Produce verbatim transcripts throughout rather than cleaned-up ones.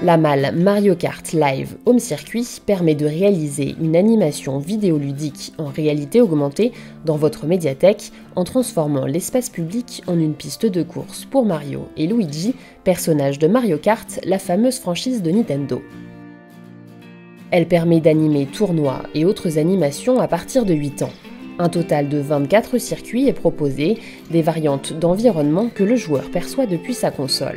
La malle Mario Kart Live Home Circuit permet de réaliser une animation vidéoludique en réalité augmentée dans votre médiathèque en transformant l'espace public en une piste de course pour Mario et Luigi, personnages de Mario Kart, la fameuse franchise de Nintendo. Elle permet d'animer tournois et autres animations à partir de huit ans. Un total de vingt-quatre circuits est proposé, des variantes d'environnement que le joueur perçoit depuis sa console.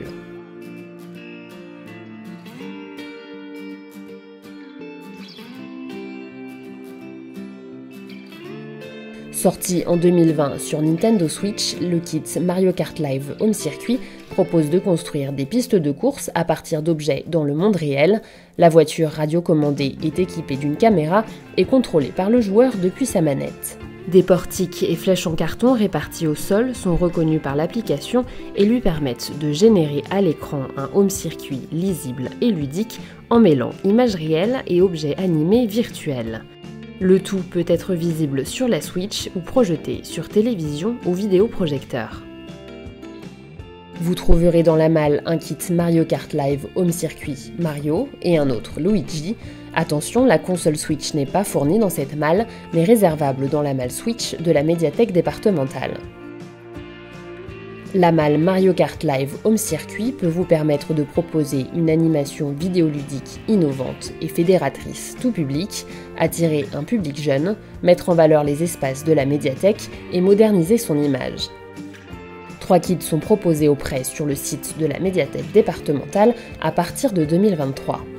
Sorti en deux mille vingt sur Nintendo Switch, le kit Mario Kart Live Home Circuit propose de construire des pistes de course à partir d'objets dans le monde réel. La voiture radiocommandée est équipée d'une caméra et contrôlée par le joueur depuis sa manette. Des portiques et flèches en carton réparties au sol sont reconnus par l'application et lui permettent de générer à l'écran un home circuit lisible et ludique en mêlant images réelles et objets animés virtuels. Le tout peut être visible sur la Switch ou projeté sur télévision ou vidéoprojecteur. Vous trouverez dans la malle un kit Mario Kart Live Home Circuit Mario et un autre Luigi. Attention, la console Switch n'est pas fournie dans cette malle, mais réservable dans la malle Switch de la médiathèque départementale. La malle Mario Kart Live Home Circuit peut vous permettre de proposer une animation vidéoludique innovante et fédératrice tout public, attirer un public jeune, mettre en valeur les espaces de la médiathèque et moderniser son image. Trois kits sont proposés au prêt sur le site de la médiathèque départementale à partir de deux mille vingt-trois.